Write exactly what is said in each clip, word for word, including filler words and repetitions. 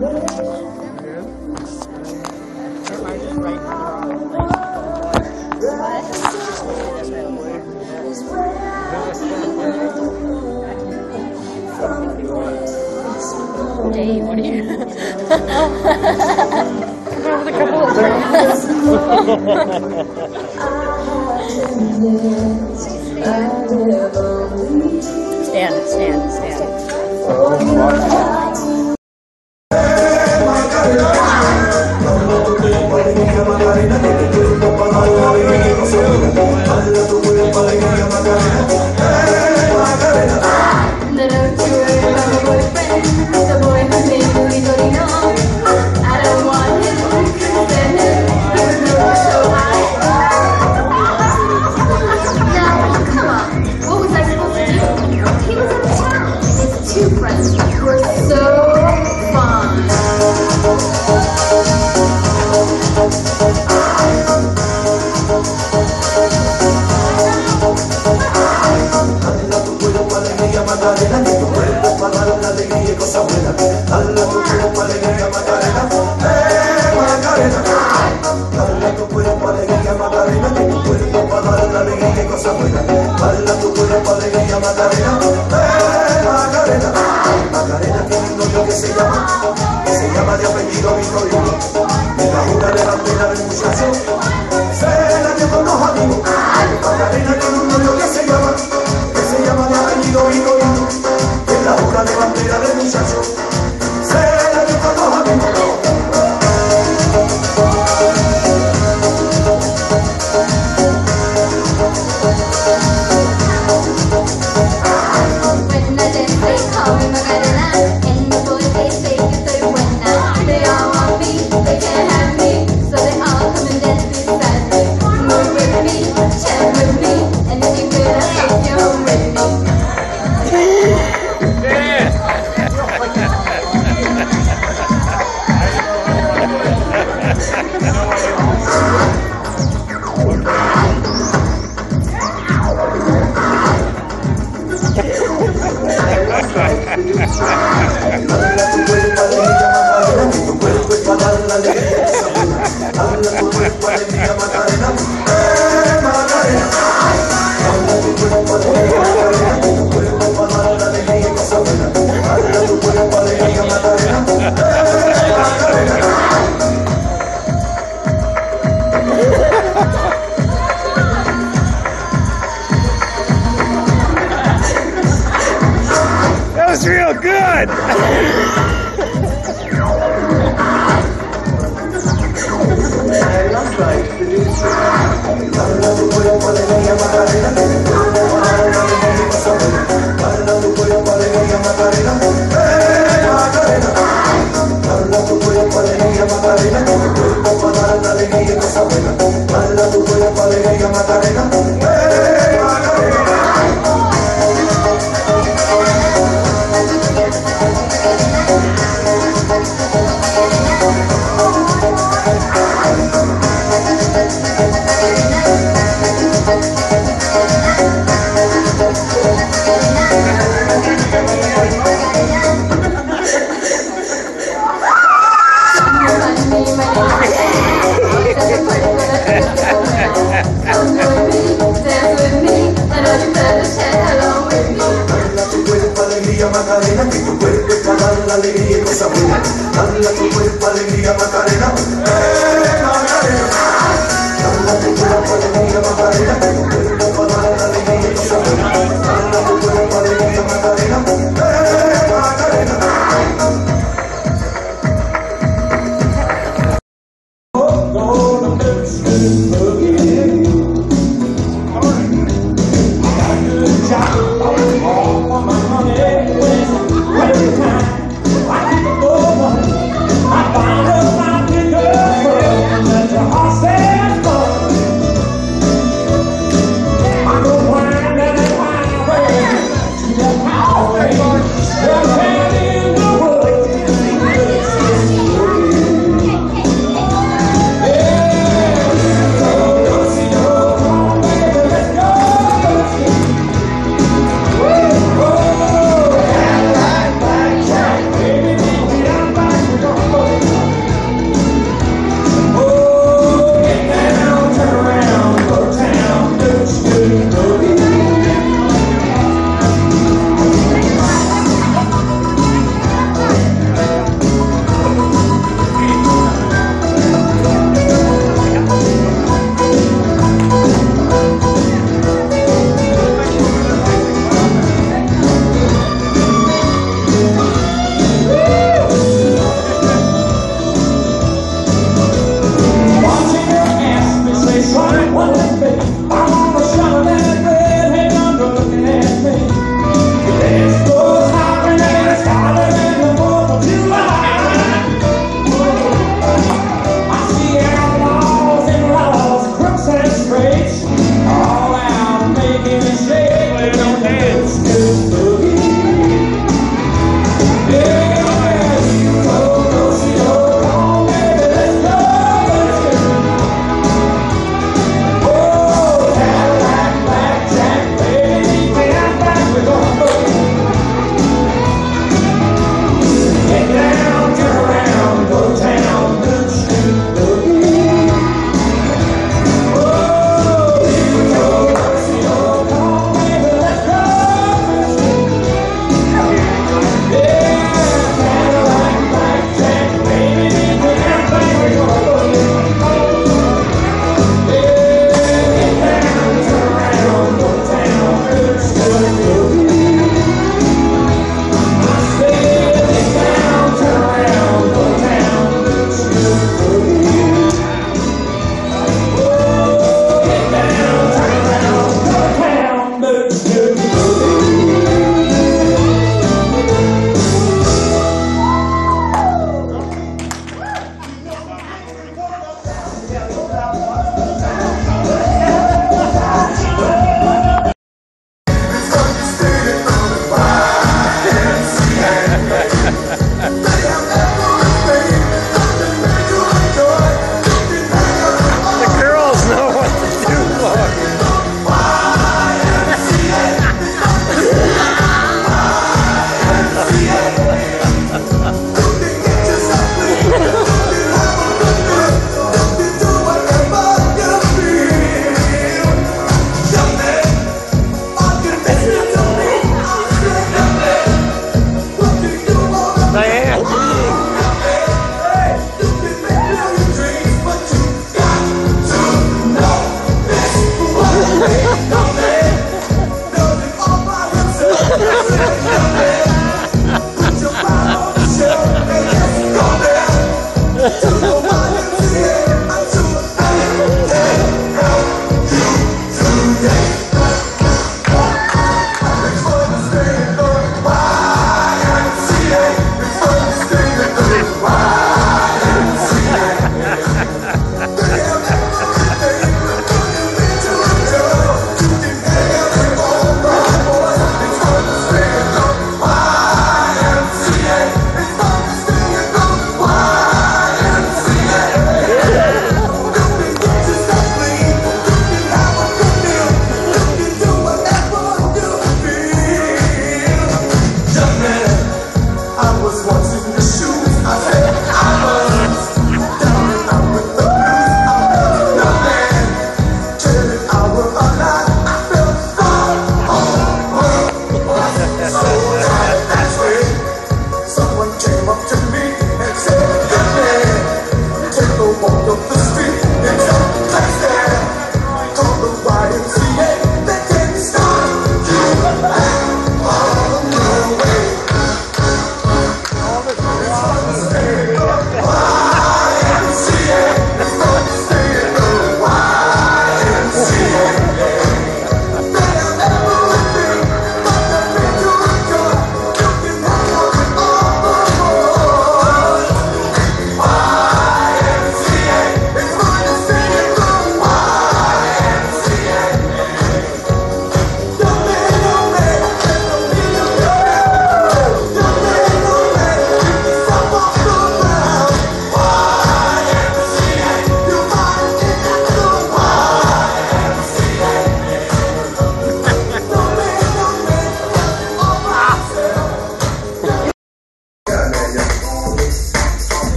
Dave, what are you? With a couple of birds. Stand, stand, stand. That's real good! Macarena, que tu cuerpo es para dar la alegría y cosa buena. Dale a tu cuerpo alegría, Macarena. ¡Eh, Macarena! Dale a tu cuerpo alegría, Macarena, que tu cuerpo es para dar la alegría y cosa buena. Dale a tu cuerpo alegría, Macarena. ¡Eh, Macarena!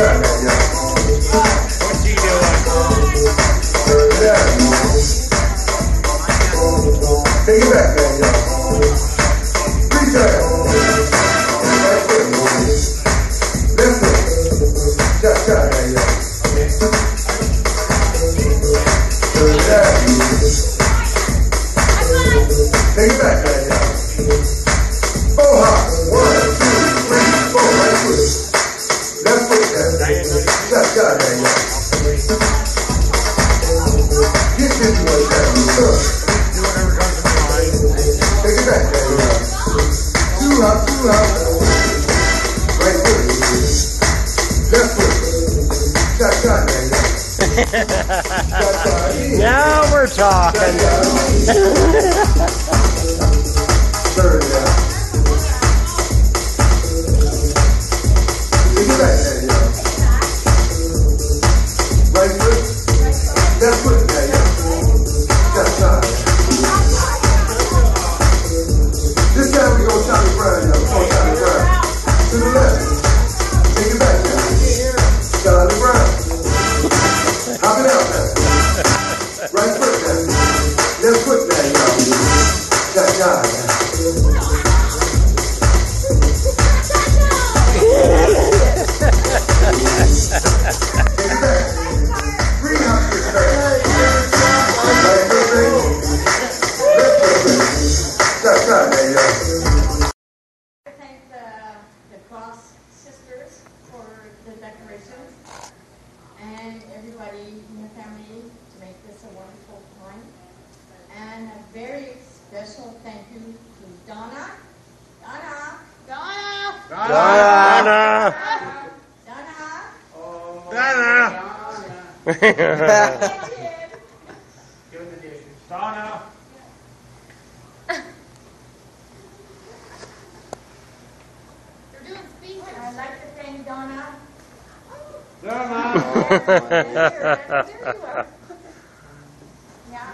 time, man, yo. What's he doing? Yeah. Take it back, man, yo. Three times. Right foot. Left foot. Shot, shot, man, yo. Yeah. Take it back, man, yo. Four hop. One, two, three, four. Right foot. Left foot, man. Shot, shot, man, yo. Get this one down. Up. Do whatever comes to mind. Take it back, man, yo. Two hop, two hop. Right foot. Left foot. Shot, shot, man, yo. Shot, shot. Now we're talking. Third down. Take it back, man, yo. Right foot. Left foot, man, yo. Shot, shot. This time we go Charlie Brown, yo. Come on, Charlie Brown. To the left. Take it back, yo. Charlie Brown. Hop it out, man. Right foot, man. Left foot, man, yo. Shot, shot, man. Take it back. Three hops this time. Right foot, man. Left foot, man. Shot, shot, man, yo. I thank the, the Cross Sisters for the decorations and everybody in the family to make this a wonderful time. And a very special thank you to Donna. Donna. Donna. Donna. Donna. Donna. Donna. Give him the dishes. Donna. They're doing speakers. I'd like to thank Donna. Donna. There you are. Yeah.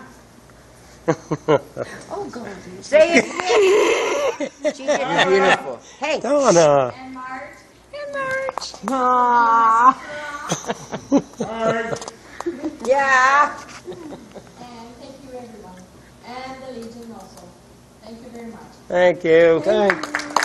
Oh, God. Say it again. She did You're beautiful. Hey. Donna. And Marge. And March. Aww. Yeah. And thank you everyone. And the Legion also. Thank you very much. Thank you. Thanks.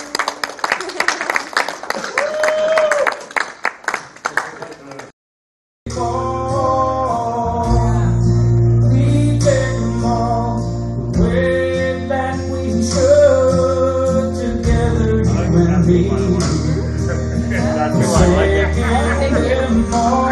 We take them all the way that we should together, you and me. That's who I like it. Taking them all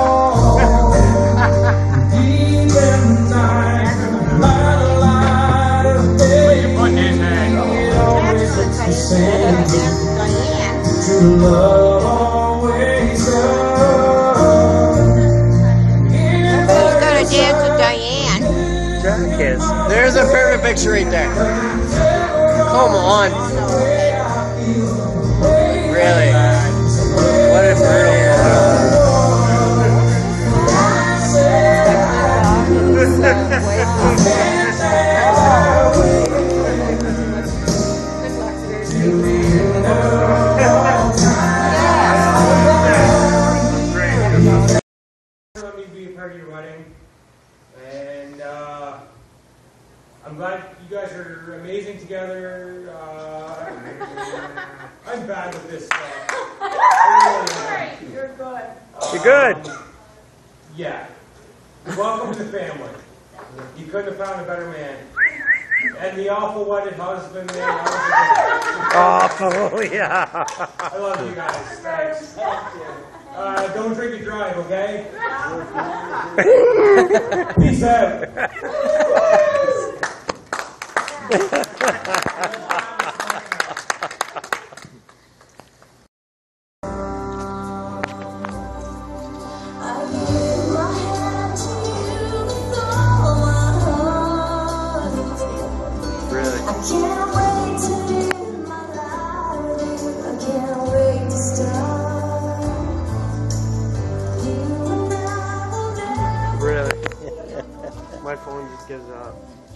deep in the night, light a light of day. Put his name. It always looks the same. Diane. True love always does. Who's gonna dance with Diane? Jack is. There's a perfect picture right there. Come on. Really? What a brutal. Let me be a part of your wedding, and uh, I'm glad you guys are amazing together. Uh, I'm bad with this stuff. I really am. You're good. You're good. Um, yeah. Welcome to the family. You couldn't have found a better man. And the awful wedded husband, man. Awful, yeah. I love you guys. Thanks. Uh, don't drink and drive, okay? Peace out. My phone just gives up.